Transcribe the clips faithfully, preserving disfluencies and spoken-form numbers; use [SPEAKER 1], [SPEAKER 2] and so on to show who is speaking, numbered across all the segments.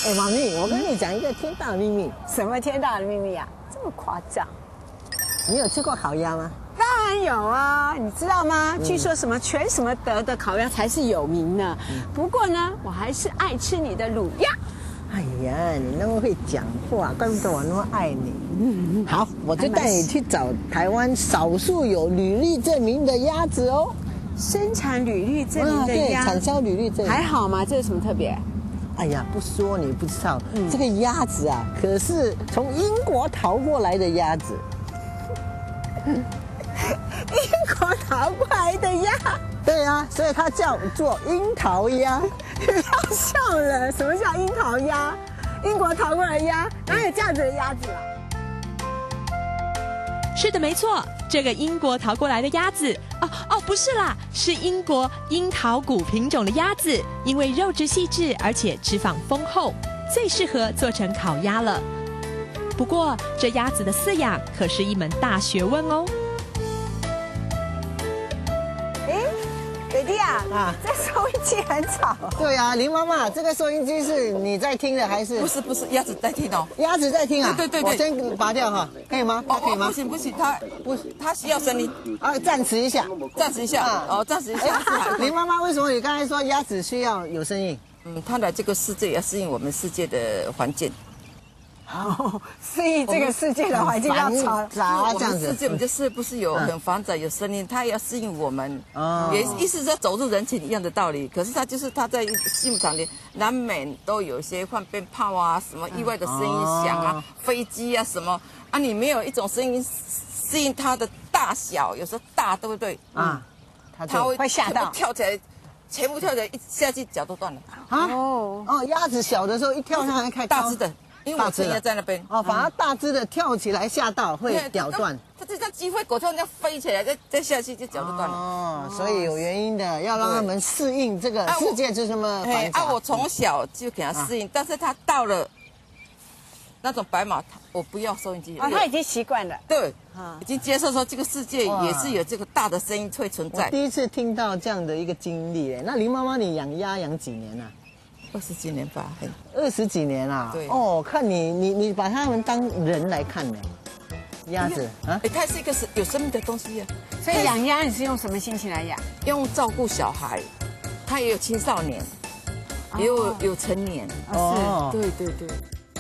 [SPEAKER 1] 哎，妈咪，我跟你讲一个天大的秘密。
[SPEAKER 2] 什么天大的秘密啊？这么夸张？
[SPEAKER 1] 你有吃过烤鸭吗？
[SPEAKER 2] 当然有啊，你知道吗？据说什么全什么德的烤鸭才是有名呢。不过呢，我还是爱吃你的卤鸭。
[SPEAKER 1] 哎呀，你那么会讲话，怪不得我那么爱你。好，我就带你去找台湾少数有履历证明的鸭子哦。
[SPEAKER 2] 生产履历证明的鸭，
[SPEAKER 1] 对，产销履历证明。
[SPEAKER 2] 还好吗？这有什么特别？
[SPEAKER 1] 哎呀，不说你不知道，这个鸭子啊，可是从英国逃过来的鸭子。
[SPEAKER 2] 英国逃过来的鸭？
[SPEAKER 1] 对啊，所以它叫做樱桃鸭。
[SPEAKER 2] 不要笑了，什么叫樱桃鸭？英国逃过来的鸭，哪有这样子的鸭子啊？
[SPEAKER 3] 是的，没错，这个英国逃过来的鸭子，哦哦，不是啦，是英国樱桃谷品种的鸭子，因为肉质细致，而且脂肪丰厚，最适合做成烤鸭了。不过，这鸭子的饲养可是一门大学问哦。
[SPEAKER 2] 哎，北弟啊，啊，这收音机很吵。
[SPEAKER 1] 对啊，林妈妈，这个收音机是你在听的还是？
[SPEAKER 4] 不是不是，鸭子在听哦。
[SPEAKER 1] 鸭子在听啊？
[SPEAKER 4] 对对对，
[SPEAKER 1] 我先拔掉哈，可以吗？它可以吗？
[SPEAKER 4] 不行不行，它不，它需要声音
[SPEAKER 1] 啊，暂时一下，
[SPEAKER 4] 暂时一下，哦，暂时一下。
[SPEAKER 1] 林妈妈，为什么你刚才说鸭子需要有声音？
[SPEAKER 4] 嗯，它来这个世界要适应我们世界的环境。
[SPEAKER 2] 哦，适应这个世界的环境要吵
[SPEAKER 1] 杂这样子。
[SPEAKER 4] 世界我们就是不是有很繁杂有声音，它也要适应我们。哦，也意思说走入人群一样的道理。可是它就是它在畜牧场里难免都有一些换鞭炮啊，什么意外的声音响啊，飞机啊什么啊，你没有一种声音适应它的大小，有时候大对不对？啊，
[SPEAKER 1] 它
[SPEAKER 2] 会吓到
[SPEAKER 4] 跳起来。全部跳起来，一下去脚都断了。
[SPEAKER 1] 啊哦哦，鸭子小的时候一跳上来开
[SPEAKER 4] 大只的，因为我声音在那边。
[SPEAKER 1] 哦，反而大只的跳起来吓到会脚断。
[SPEAKER 4] 它就像鸡飞狗跳那样飞起来，再再下去就脚就断了。
[SPEAKER 1] 哦，所以有原因的，要让他们适应这个世界就这么繁杂。
[SPEAKER 4] 啊，我从小就给他适应，但是他到了那种白马，我不要收音机。
[SPEAKER 2] 哦，他已经习惯了。
[SPEAKER 4] 对，已经接受说这个世界也是有这个大的声音会存在。
[SPEAKER 1] 我第一次听到这样的一个经历，哎，那林妈妈你养鸭养几年啊？
[SPEAKER 4] 二十几年吧，
[SPEAKER 1] 二十几年啊。
[SPEAKER 4] 对。
[SPEAKER 1] 哦，看你你你把他们当人来看呢，鸭子啊。
[SPEAKER 4] 哎，它是一个是有生命的东西啊。
[SPEAKER 2] 所以养鸭你是用什么心情来养？
[SPEAKER 4] 用照顾小孩，它也有青少年，也有有成年。
[SPEAKER 1] 哦，
[SPEAKER 4] 对对对。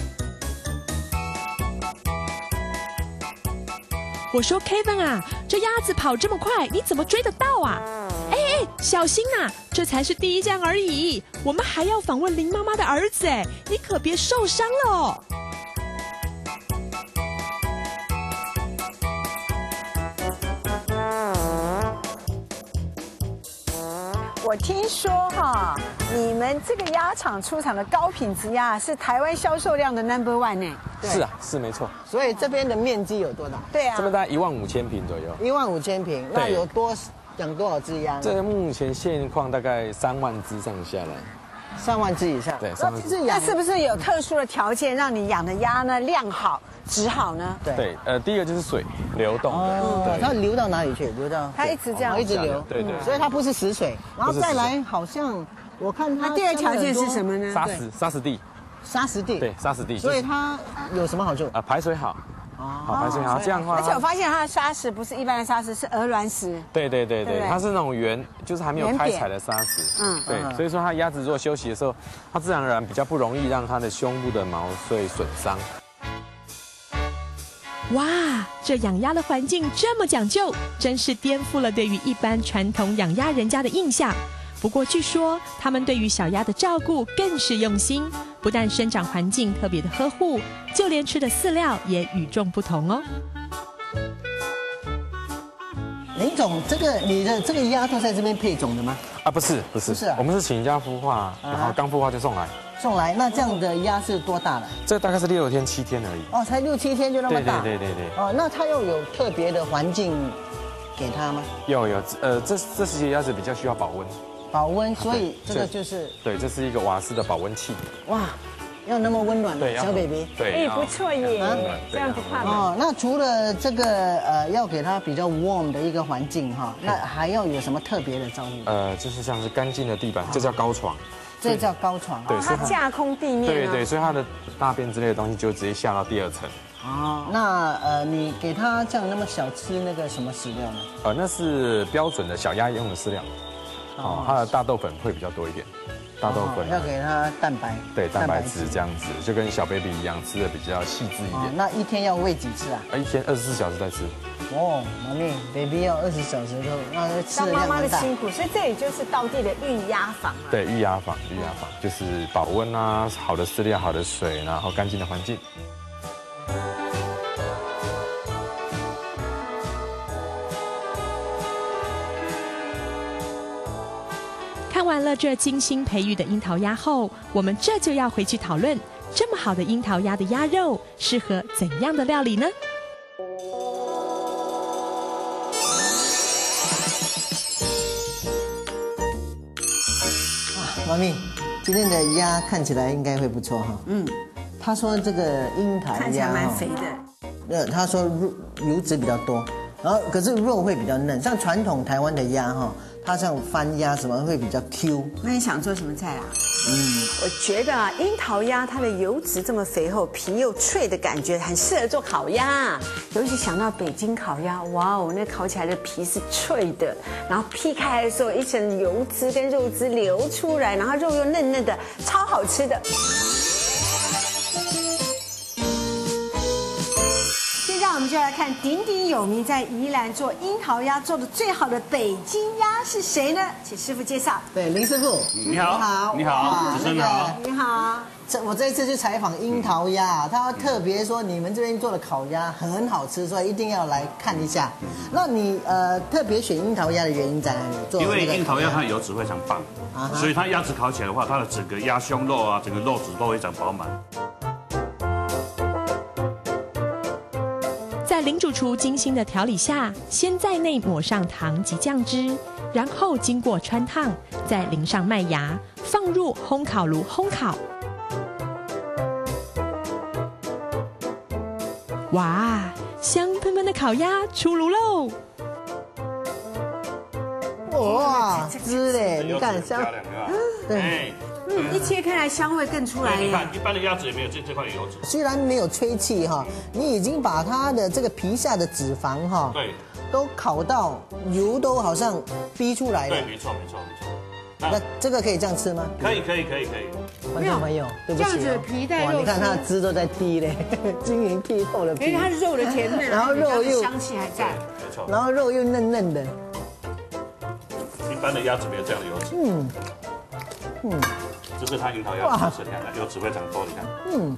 [SPEAKER 3] 我说 Kevin 啊，这鸭子跑这么快，你怎么追得到啊？哎哎，小心呐，这才是第一站而已，我们还要访问林妈妈的儿子哎，你可别受伤了哦。
[SPEAKER 2] 我听说哈，你们这个鸭场出厂的高品质鸭是台湾销售量的 number one 呢。
[SPEAKER 5] 是啊，是没错。
[SPEAKER 1] 所以这边的面积有多大？
[SPEAKER 2] 对啊，
[SPEAKER 5] 这边大概一万五千平左右。
[SPEAKER 1] 一万五千平，那有多养多少只鸭呢？
[SPEAKER 5] 这目前现况大概三万只上下来。
[SPEAKER 1] 三万只以上。
[SPEAKER 5] 对，三万只。
[SPEAKER 2] 那是不是有特殊的条件让你养的鸭呢量好、质好呢？
[SPEAKER 1] 对。
[SPEAKER 5] 对，呃，第一个就是水流动的。
[SPEAKER 1] 哦，它流到哪里去？流到
[SPEAKER 2] 它一直这样，
[SPEAKER 1] 一直流。
[SPEAKER 5] 对对。
[SPEAKER 1] 所以它不是死水，然后再来好像我看它。
[SPEAKER 2] 那第二条件是什么呢？
[SPEAKER 5] 沙石，沙石地。
[SPEAKER 1] 沙石地。
[SPEAKER 5] 对，沙石地。
[SPEAKER 1] 所以它有什么好处？
[SPEAKER 5] 啊，排水好。好，排水好，这样的话。
[SPEAKER 2] 而且我发现它的沙石不是一般的沙石，是鹅卵石。
[SPEAKER 5] 对对对对，它是那种圆，就是还没有开采的沙石。嗯，对，所以说它鸭子如果休息的时候，它自然而然比较不容易让它的胸部的毛碎损伤。
[SPEAKER 3] 哇，这养鸭的环境这么讲究，真是颠覆了对于一般传统养鸭人家的印象。不过据说他们对于小鸭的照顾更是用心，不但生长环境特别的呵护，就连吃的饲料也与众不同哦。
[SPEAKER 1] 林总，这个你的这个鸭都在这边配种的吗？
[SPEAKER 5] 啊，不是，不是，
[SPEAKER 1] 不是啊，
[SPEAKER 5] 我们是请人家孵化，然后刚孵化就送来。
[SPEAKER 1] 送来，那这样的鸭是多大了？
[SPEAKER 5] 这大概是六天七天而已。
[SPEAKER 1] 哦，才六七天就那么大。
[SPEAKER 5] 对对对对对。
[SPEAKER 1] 哦，那它要有特别的环境给它吗？
[SPEAKER 5] 有有，呃，这这时节鸭子比较需要保温。
[SPEAKER 1] 保温，所以这个就是
[SPEAKER 5] 对，这是一个瓦斯的保温器。
[SPEAKER 1] 哇，要那么温暖的小 baby，
[SPEAKER 5] 对，
[SPEAKER 2] 哎，不错耶，这样不怕吗？
[SPEAKER 1] 哦，那除了这个呃，要给它比较 warm 的一个环境哈，那还要有什么特别的照顾？
[SPEAKER 5] 呃，就是像是干净的地板，这叫高床。
[SPEAKER 1] 这叫高床。
[SPEAKER 5] 对，
[SPEAKER 2] 它架空地面。
[SPEAKER 5] 对对，所以它的大便之类的东西就直接下到第二层。
[SPEAKER 1] 哦，那呃，你给它这样那么小吃那个什么饲料呢？
[SPEAKER 5] 呃，那是标准的小鸭用的饲料。哦，它的大豆粉会比较多一点。大豆粉、
[SPEAKER 1] 哦、要给它蛋白，
[SPEAKER 5] 对，蛋白质这样子，就跟小 baby 一样，吃的比较细致一点。哦、
[SPEAKER 1] 那一天要喂几次啊？
[SPEAKER 5] 啊，一天二十四小时在吃。
[SPEAKER 1] 哦，妈咪 ，baby 要二十小时都，那吃的量
[SPEAKER 2] 当妈妈的辛苦，所以这里就是道地的育鸭房啊。
[SPEAKER 5] 对，育鸭房，育鸭房就是保温啊，好的饲料、好的水，然后干净的环境。
[SPEAKER 3] 看完了这精心培育的樱桃鸭后，我们这就要回去讨论，这么好的樱桃鸭的鸭肉适合怎样的料理呢？
[SPEAKER 1] 妈咪，今天的鸭看起来应该会不错哈。嗯，他说这个樱桃鸭
[SPEAKER 2] 看起来蛮肥的。
[SPEAKER 1] 呃，他说肉油脂比较多，然后可是肉会比较嫩，像传统台湾的鸭哈。它像番鸭什么会比较 Q。
[SPEAKER 2] 那你想做什么菜啊？嗯，我觉得啊，樱桃鸭它的油脂这么肥厚，皮又脆的感觉，很适合做烤鸭。尤其想到北京烤鸭，哇哦，那烤起来的皮是脆的，然后劈开来的时候，一层油脂跟肉汁流出来，然后肉又嫩嫩的，超好吃的。我们就来看鼎鼎有名在宜兰做樱桃鸭做的最好的北京鸭是谁呢？请师傅介绍。
[SPEAKER 1] 对，林师傅，
[SPEAKER 6] 你好，你好，主持人好，
[SPEAKER 2] 你好。
[SPEAKER 1] 这我这一次去采访樱桃鸭，他特别说你们这边做的烤鸭很好吃，所以一定要来看一下。那你呃特别选樱桃鸭的原因在哪里？做
[SPEAKER 6] 因为樱桃鸭它的油脂非常棒，所以它鸭子烤起来的话，它的整个鸭胸肉啊，整个肉质都非常饱满。
[SPEAKER 3] 在林主厨精心的调理下，先在内抹上糖及酱汁，然后经过穿烫，再淋上麦芽，放入烘烤炉烘烤。哇，香喷喷的烤鸭出炉喽！
[SPEAKER 1] 哇，汁嘞，你看香，
[SPEAKER 2] 对。嗯，一切开来香味更出来了。
[SPEAKER 6] 你看，一般的鸭子也没有这这块油脂。
[SPEAKER 1] 虽然没有吹气哈，你已经把它的这个皮下的脂肪哈，
[SPEAKER 6] 对，
[SPEAKER 1] 都烤到油都好像逼出来了。
[SPEAKER 6] 对，没错，没错，没错。
[SPEAKER 1] 那这个可以这样吃吗？
[SPEAKER 6] 可以，可以，可以，可以。
[SPEAKER 1] 观众朋友，对不起，
[SPEAKER 2] 这样子皮带肉，
[SPEAKER 1] 你看它的汁都在滴嘞，晶莹剔透的皮。
[SPEAKER 2] 因为它肉的甜嫩，
[SPEAKER 1] 然后肉又
[SPEAKER 2] 香气还在，
[SPEAKER 6] 没错。
[SPEAKER 1] 然后肉又嫩嫩的。
[SPEAKER 6] 一般的鸭子没有这样的油脂。嗯，嗯。这是它樱桃鸭吃起来的，油脂非常多，你看。嗯。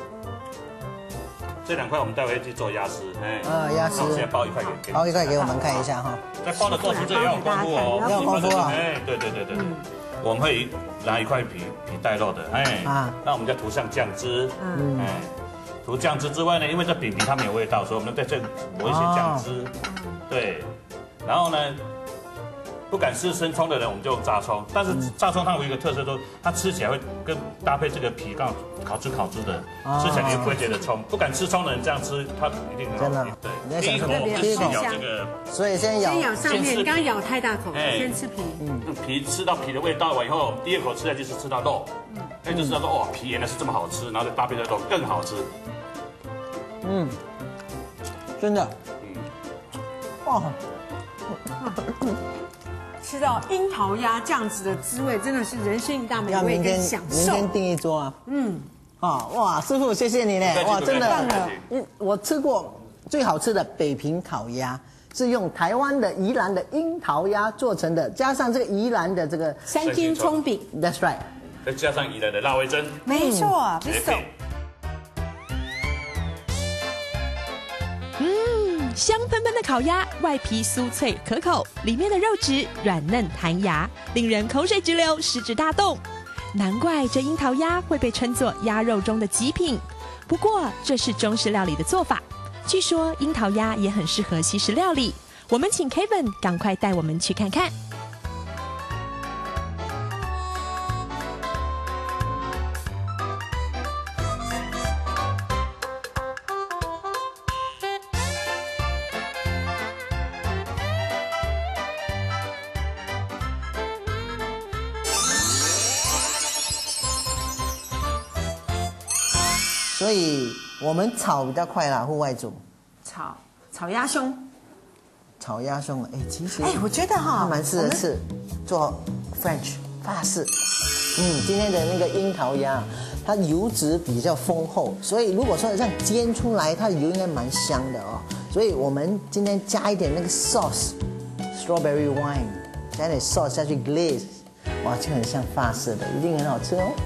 [SPEAKER 6] 这两块我们待会去做鸭丝，哎。啊，
[SPEAKER 1] 鸭丝。
[SPEAKER 6] 那我现在包一块给，
[SPEAKER 1] 包一块给我们看一下哈。
[SPEAKER 6] 在包的过程中也要有功夫哦，
[SPEAKER 1] 要功夫啊。
[SPEAKER 6] 哎，对对对对对。我们会拿一块皮皮带肉的，哎。啊。那我们再涂上酱汁，嗯，哎。涂酱汁之外呢，因为这饼皮它没有味道，所以我们在这抹一些酱汁，对。然后呢？不敢吃生葱的人，我们就用炸葱。但是炸葱它有一个特色，就是它吃起来会跟搭配这个皮，刚好烤汁烤汁的，吃起来你不会觉得葱。不敢吃葱的人这样吃，它一定很好吃。对，第一口我们就先咬这个，
[SPEAKER 1] 所以先咬，
[SPEAKER 2] 先咬上面。你刚刚咬太大口，先吃皮。
[SPEAKER 6] 嗯，皮吃到皮的味道完以后，第二口吃下去是吃到肉，那就知道说哦，皮原来是这么好吃，然后再搭配的肉更好吃。
[SPEAKER 1] 嗯，真的，嗯，哇。
[SPEAKER 2] 吃到樱桃鸭这样子的滋味，真的是人生一大美味跟享受。
[SPEAKER 1] 明天订一桌啊！嗯，啊哇，师傅谢谢你呢！哇，真的，嗯，我吃过最好吃的北平烤鸭，是用台湾的宜兰的樱桃鸭做成的，加上这个宜兰的这个
[SPEAKER 2] 三金葱饼
[SPEAKER 1] ，That's right，
[SPEAKER 6] 再加上宜兰的辣味噌，
[SPEAKER 2] 没错，没错。
[SPEAKER 3] 香喷喷的烤鸭，外皮酥脆可口，里面的肉质软嫩弹牙，令人口水直流，食指大动。难怪这樱桃鸭会被称作鸭肉中的极品。不过这是中式料理的做法，据说樱桃鸭也很适合西式料理。我们请 Kevin 赶快带我们去看看。
[SPEAKER 1] 所以我们炒比较快啦，户外煮。
[SPEAKER 2] 炒炒鸭胸，
[SPEAKER 1] 炒鸭胸，哎，其实
[SPEAKER 2] 哎，我觉得哈，
[SPEAKER 1] 蛮适合吃做 French 法式。嗯，今天的那个樱桃鸭，它油脂比较丰厚，所以如果说这样煎出来，它的油应该蛮香的哦。所以我们今天加一点那个 sauce，strawberry wine， 加点 sauce 下去 glaze， 哇，就很像法式的，一定很好吃哦。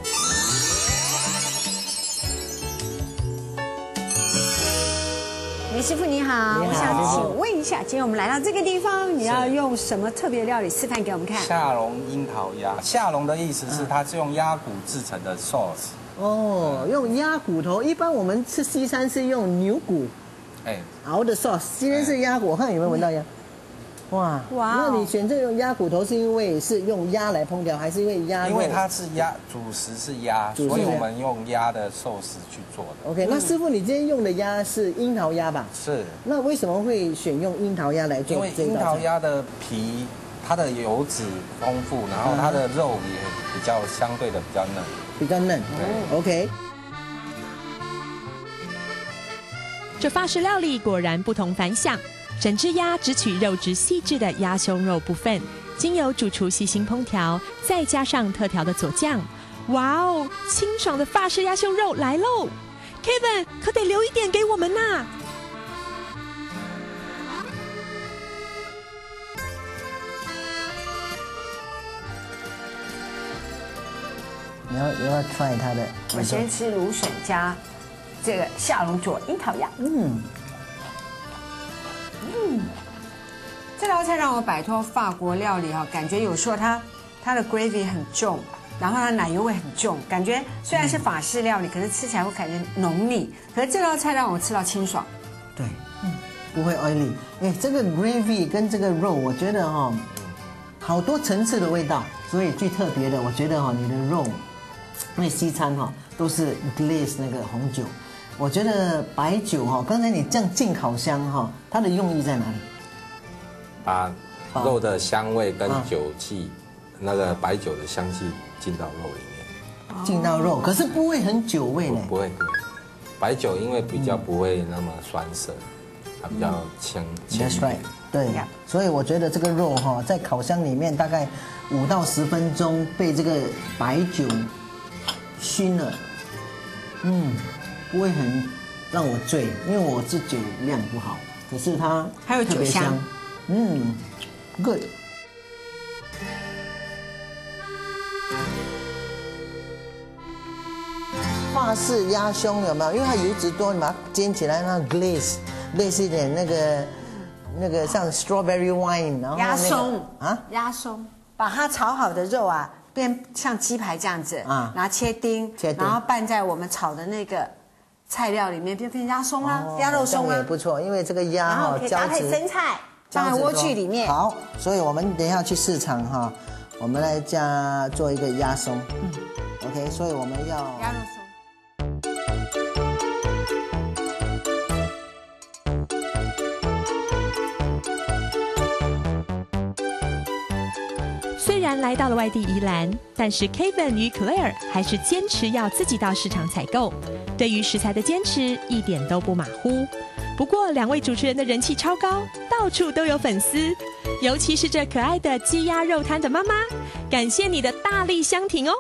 [SPEAKER 2] 梅师傅你好，我想请问一下，今天我们来到这个地方，你要用什么特别料理示范给我们看？
[SPEAKER 7] 夏龙樱桃鸭，夏龙的意思是它是用鸭骨制成的 sauce。
[SPEAKER 1] 哦，用鸭骨头，一般我们吃西餐是用牛骨，哎，熬的 sauce， 今天是鸭骨，我看有没有闻到鸭？哇哇！那你选这种鸭骨头是因为是用鸭来烹调，还是因为鸭肉？
[SPEAKER 7] 因为它是鸭，主食是鸭，所以我们用鸭的寿司去做的。
[SPEAKER 1] OK， 那师傅，你今天用的鸭是樱桃鸭吧？
[SPEAKER 7] 是。
[SPEAKER 1] 那为什么会选用樱桃鸭来做？
[SPEAKER 7] 因为樱桃鸭的皮，它的油脂丰富，然后它的肉也比较相对的比较嫩，
[SPEAKER 1] 比较嫩。对 ，OK。
[SPEAKER 3] 这法式料理果然不同凡响。整只鸭只取肉质细致的鸭胸肉部分，经由主厨细心烹调，再加上特调的佐酱。哇哦，清爽的法式鸭胸肉来喽 ！Kevin 可得留一点给我们呐！
[SPEAKER 1] 你要你要 try 它的，
[SPEAKER 2] 我先吃芦笋加这个夏龙佐樱桃鸭。嗯。嗯，这道菜让我摆脱法国料理哈，感觉有时候它它的 gravy 很重，然后它奶油味很重，感觉虽然是法式料理，可是吃起来会感觉浓腻。可是这道菜让我吃到清爽，
[SPEAKER 1] 对，嗯，不会 oily。哎，这个 gravy 跟这个肉，我觉得哈，好多层次的味道，所以最特别的，我觉得哈，你的肉，因为西餐哈都是 glaze 那个红酒。我觉得白酒哈，刚才你这样进烤箱哈，它的用意在哪里？
[SPEAKER 7] 把肉的香味跟酒气，那个白酒的香气进到肉里面。
[SPEAKER 1] 进到肉，可是不会很酒味呢？
[SPEAKER 7] 不会，不会。白酒因为比较不会那么酸涩，它比较清清。
[SPEAKER 1] That's right。对，所以我觉得这个肉哈，在烤箱里面大概五到十分钟被这个白酒熏了，嗯。不会很让我醉，因为我这酒量不好，可是它
[SPEAKER 2] 还有酒香，
[SPEAKER 1] 嗯 ，good。法式鸭胸有没有？因为它油脂多，你把它煎起来，让它 glaze， 类似一点那个那个像 strawberry wine， 然后
[SPEAKER 2] 鸭松啊，鸭松，把它炒好的肉啊，变像鸡排这样子啊，然后切丁，然后拌在我们炒的那个。菜料里面变成鸭松啊，鸭肉松啊，
[SPEAKER 1] 也不错，因为这个鸭哈，
[SPEAKER 2] 可以搭配生菜，放在莴苣里面。
[SPEAKER 1] 好，所以我们等一下去市场哈，我们来加做一个鸭松。嗯 ，OK， 所以我们要
[SPEAKER 2] 鸭肉松。
[SPEAKER 3] 虽然来到了外地宜兰，但是 Kevin 与 Claire 还是坚持要自己到市场采购。对于食材的坚持一点都不马虎。不过两位主持人的人气超高，到处都有粉丝，尤其是这可爱的鸡鸭肉摊的妈妈，感谢你的大力相挺哦。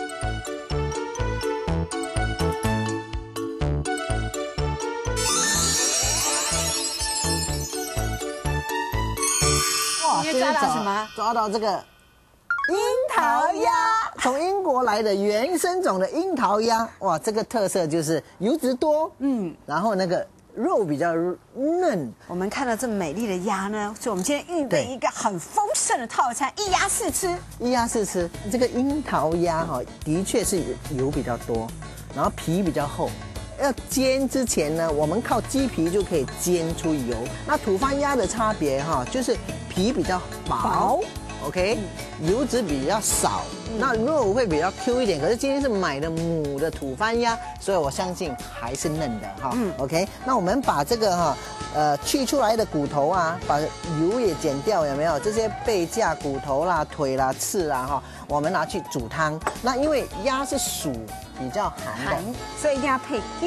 [SPEAKER 1] 哇，今天抓到什么？抓到这个樱桃鸭，从英国来的原生种的樱桃鸭。哇，这个特色就是油脂多，嗯，然后那个肉比较嫩。
[SPEAKER 2] 我们看到这么美丽的鸭呢，所以我们今天预备一个很丰盛的套餐，一鸭四吃。
[SPEAKER 1] 一鸭四吃，这个樱桃鸭哈，的确是油比较多，然后皮比较厚。要煎之前呢，我们靠鸡皮就可以煎出油。那土番鸭的差别哈，就是皮比较薄 ，OK， 油脂比较少，那肉会比较 Q 一点。可是今天是买的母的土番鸭，所以我相信还是嫩的哈。OK， 那我们把这个哈，呃，去出来的骨头啊，把油也剪掉，有没有？这些背架、骨头啦、腿啦、翅啦哈，我们拿去煮汤。那因为鸭是属比较寒的，
[SPEAKER 2] 所以一定要配 Q。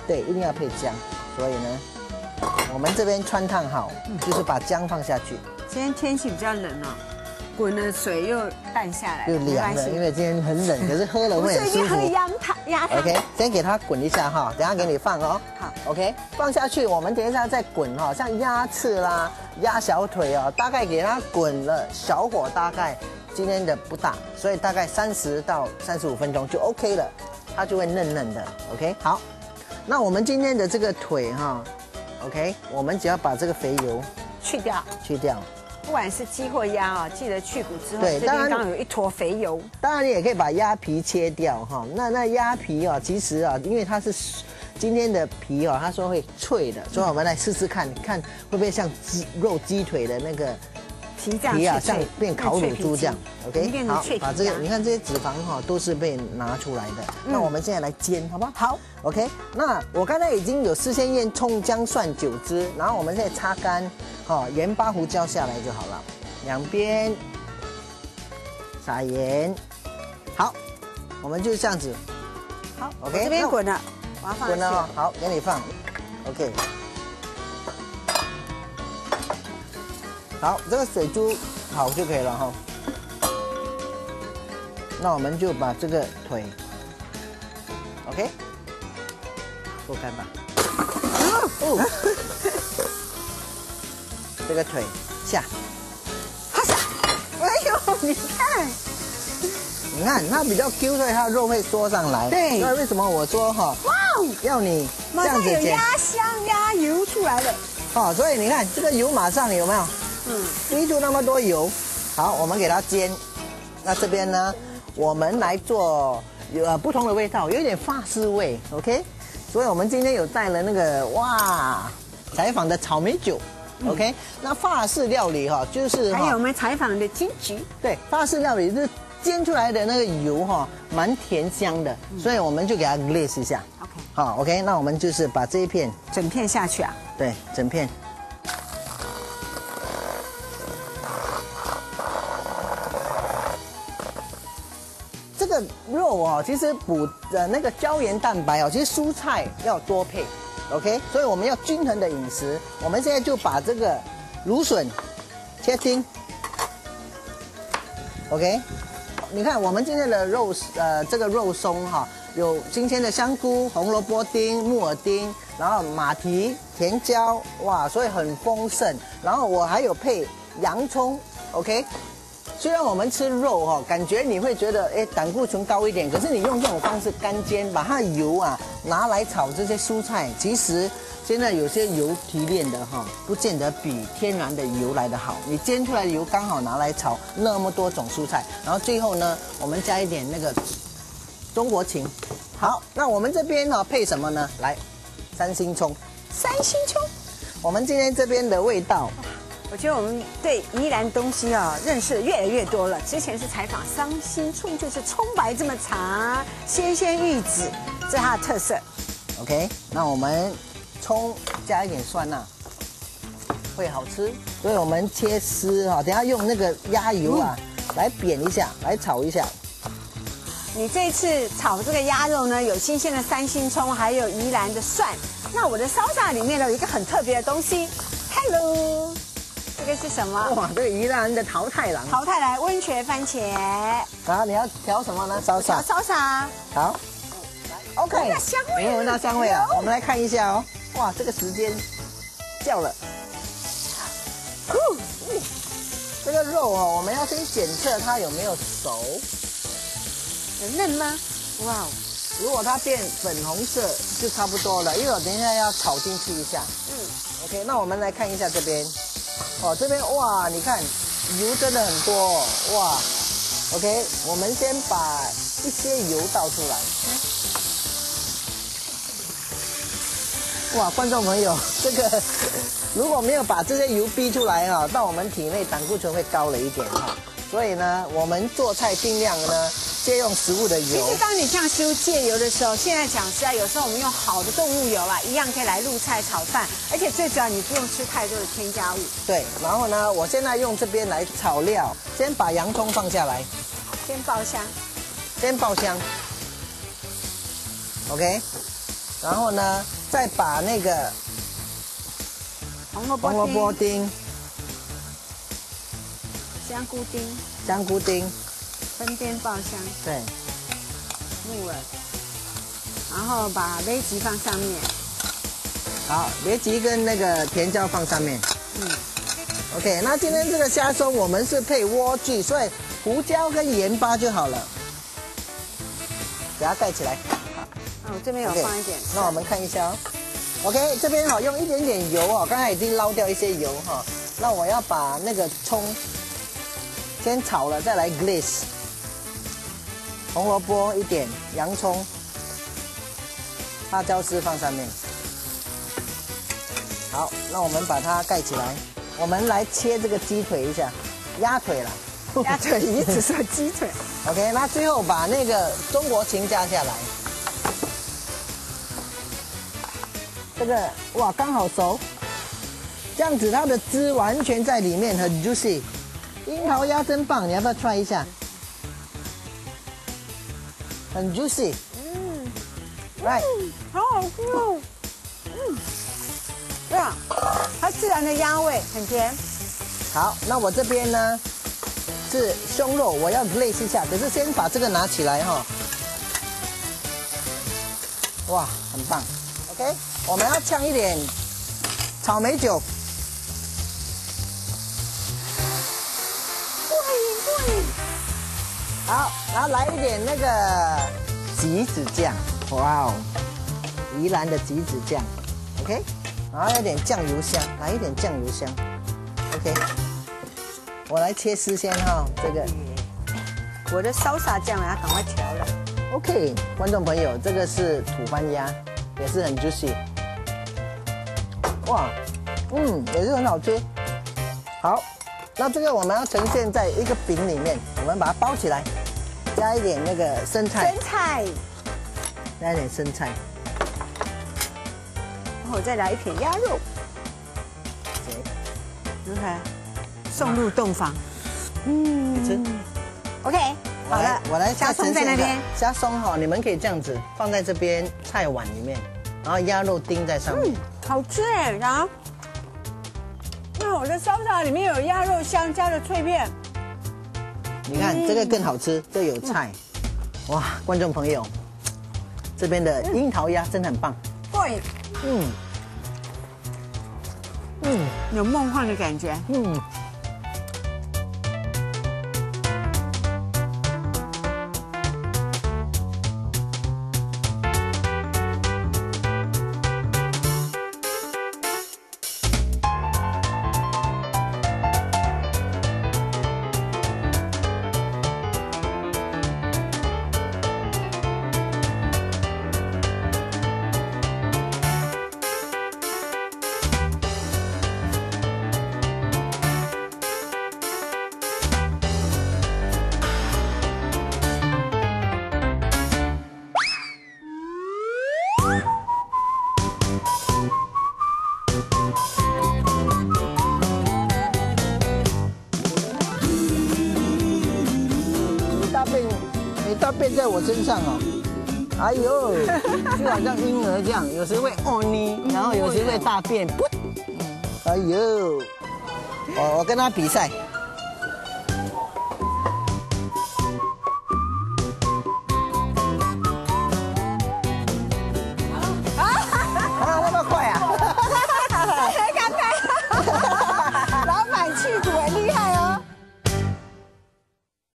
[SPEAKER 1] 对，一定要配姜。所以呢，我们这边汆烫好，就是把姜放下去。
[SPEAKER 2] 今天天气比较冷哦，滚了水又淡下来，
[SPEAKER 1] 又凉了，因为今天很冷，可是喝了会很舒服。
[SPEAKER 2] 最近喝鸭汤，鸭汤。
[SPEAKER 1] OK， 先给它滚一下哈，等下给你放哦。
[SPEAKER 2] 好
[SPEAKER 1] ，OK， 放下去，我们等一下再滚哈，像鸭翅啦、鸭小腿哦，大概给它滚了，小火大概今天的不大，所以大概三十到三十五分钟就 OK 了，它就会嫩嫩的。OK， 好，那我们今天的这个腿哈 ，OK， 我们只要把这个肥油
[SPEAKER 2] 去掉，
[SPEAKER 1] 去掉。
[SPEAKER 2] 不管是鸡或鸭啊，记得去骨之后，
[SPEAKER 1] 对，
[SPEAKER 2] 这边刚好有一坨肥油。
[SPEAKER 1] 当然你也可以把鸭皮切掉哈。那那鸭皮啊，其实啊，因为它是今天的皮哦，他说会脆的，所以我们来试试看，看会不会像鸡肉鸡腿的那个
[SPEAKER 2] 皮这样
[SPEAKER 1] 皮啊，像变烤乳猪这样。OK， 好，把这个你看这些脂肪哈都是被拿出来的。那我们现在来煎，好不好？
[SPEAKER 2] 好
[SPEAKER 1] ，OK。那我刚才已经有事先腌葱姜蒜酒汁，然后我们现在擦干。好，盐巴胡椒下来就好了，两边撒盐，好，我们就这样子，
[SPEAKER 2] 好
[SPEAKER 1] ，OK，
[SPEAKER 2] 这边滚了，我要放
[SPEAKER 1] 滚了哈，好，给你放 ，OK， 好，这个水珠好就可以了哈，那我们就把这个腿 ，OK， 拨开吧，哦。这个腿下，
[SPEAKER 2] 哈下，哎呦，你看，
[SPEAKER 1] 你看它比较 Q， 所以它的肉会缩上来。
[SPEAKER 2] 对，
[SPEAKER 1] 那为什么我说哈，哇哦，要你这样子
[SPEAKER 2] 煎，有鸭香鸭油出来了。
[SPEAKER 1] 哦，所以你看这个油马上有没有？嗯，滴出那么多油。好，我们给它煎。那这边呢，我们来做有呃不同的味道，有一点法式味 ，OK？ 所以我们今天有带了那个哇，采访的草莓酒。OK， 那法式料理哈，就是
[SPEAKER 2] 还有我们采访的金桔，
[SPEAKER 1] 对，法式料理是煎出来的那个油哈，蛮甜香的，所以我们就给它 glaze 一下。
[SPEAKER 2] OK，
[SPEAKER 1] 好 ，OK， 那我们就是把这一片
[SPEAKER 2] 整片下去啊，
[SPEAKER 1] 对，整片。这个肉哦，其实补的那个胶原蛋白哦，其实蔬菜要多配。OK， 所以我们要均衡的饮食。我们现在就把这个芦笋切丁。OK， 你看我们今天的肉呃这个肉松哈，有新鲜的香菇、红萝卜丁、木耳丁，然后马蹄、甜椒，哇，所以很丰盛。然后我还有配洋葱 ，OK。虽然我们吃肉哈，感觉你会觉得哎胆固醇高一点，可是你用这种方式干煎，把它的油啊拿来炒这些蔬菜，其实现在有些油提炼的哈，不见得比天然的油来的好。你煎出来的油刚好拿来炒那么多种蔬菜，然后最后呢，我们加一点那个中国芹。好，那我们这边呢配什么呢？来，三星葱。
[SPEAKER 2] 三星葱，
[SPEAKER 1] 我们今天这边的味道。
[SPEAKER 2] 我觉得我们对宜兰东西啊认识越来越多了。之前是采访三星葱，就是葱白这么长，鲜鲜玉子，这是它的特色。
[SPEAKER 1] OK， 那我们葱加一点蒜呐、啊，会好吃。所以我们切丝哈，等下用那个鸭油啊、嗯、来煸一下，来炒一下。
[SPEAKER 2] 你这次炒这个鸭肉呢，有新鲜的三星葱，还有宜兰的蒜。那我的烧炸里面呢有一个很特别的东西 ，Hello。这个是什么？
[SPEAKER 1] 哇，这个宜兰的桃太郎。
[SPEAKER 2] 桃太郎温泉番茄。
[SPEAKER 1] 然后你要调什么呢？烧沙。
[SPEAKER 2] 烧沙。
[SPEAKER 1] 好。OK。
[SPEAKER 2] 闻到香味。
[SPEAKER 1] 没有闻到香味啊？我们来看一下哦。哇，这个时间叫了。这个肉哦，我们要先检测它有没有熟。
[SPEAKER 2] 有嫩吗？哇哦。
[SPEAKER 1] 如果它变粉红色就差不多了，因为我等一下要炒进去一下。嗯。OK， 那我们来看一下这边。哦，这边哇，你看油真的很多哇。OK， 我们先把一些油倒出来。哇，观众朋友，这个如果没有把这些油逼出来哈，到我们体内胆固醇会高了一点哈。所以呢，我们做菜尽量呢借用食物的油。
[SPEAKER 2] 其实当你这样修戒油的时候，现在讲实在，有时候我们用好的动物油啊，一样可以来入菜炒饭，而且最主要你不用吃太多的添加物。
[SPEAKER 1] 对，然后呢，我现在用这边来炒料，先把洋葱放下来，
[SPEAKER 2] 先爆香，
[SPEAKER 1] 先爆香 ，OK， 然后呢， 再把那个
[SPEAKER 2] 红萝卜
[SPEAKER 1] 红萝卜丁、
[SPEAKER 2] 香菇丁、
[SPEAKER 1] 香菇丁，
[SPEAKER 2] 分边爆香，
[SPEAKER 1] 对，
[SPEAKER 2] 木耳，然后把雷吉放上面。
[SPEAKER 1] 好，别急跟那个甜椒放上面。嗯 ，OK， 那今天这个虾松我们是配莴苣，所以胡椒跟盐巴就好了。给它盖起来。
[SPEAKER 2] 哦，我这边有放一点。
[SPEAKER 1] 那我们看一下哦。OK， 这边好用一点点油哦，刚才已经捞掉一些油哈。那我要把那个葱先炒了，再来 glaze。红萝卜一点，洋葱、辣椒丝放上面。好，那我们把它盖起来。我们来切这个鸡腿一下，鸭腿啦。
[SPEAKER 2] 鸭腿，你只说鸡腿。
[SPEAKER 1] OK， 那最后把那个中国芹加下来。这个哇，刚好熟，这样子它的汁完全在里面，很 juicy。樱桃鸭真棒，你要不要 try 一下？很 juicy。嗯 ，right，
[SPEAKER 2] 好好吃哦。嗯，对啊，它自然的鸭味很甜。
[SPEAKER 1] 好，那我这边呢是胸肉，我要 glaze 一下，可是先把这个拿起来哈。哇，很棒。OK， 我们要呛一点草莓酒。
[SPEAKER 2] 过瘾过瘾。
[SPEAKER 1] 好，然后来一点那个橘子酱，哇哦，宜兰的橘子酱 ，OK， 然后有点酱油香，来一点酱油香 ，OK， 我来切丝先哈，这个，
[SPEAKER 2] 我的烧洒酱我要赶快调了
[SPEAKER 1] ，OK， 观众朋友，这个是土番鸭，也是很 juicy， 哇，嗯，也是很好吃，好。那这个我们要呈现在一个饼里面，我们把它包起来，加一点那个生菜，
[SPEAKER 2] 生菜，
[SPEAKER 1] 加一点生菜，
[SPEAKER 2] 然后再来一片鸭肉。OK， 送入洞房。
[SPEAKER 1] 嗯，吃。
[SPEAKER 2] OK， 好了，
[SPEAKER 1] 我来
[SPEAKER 2] 虾松在那边。
[SPEAKER 1] 虾松哈，你们可以这样子放在这边菜碗里面，然后鸭肉丁在上面。
[SPEAKER 2] 嗯，好吃哎，然后。那我的烧洒里面有鸭肉香蕉的脆片，
[SPEAKER 1] 你看这个更好吃，这有菜，哇！观众朋友，这边的樱桃鸭真的很棒，
[SPEAKER 2] 过瘾，
[SPEAKER 1] 嗯嗯，
[SPEAKER 2] 有梦幻的感觉，
[SPEAKER 1] 嗯。大便在我身上哦，哎呦，就好像婴儿这样，有时会哦呢，然后有时会大便，噗，哎呦，我我跟他比赛。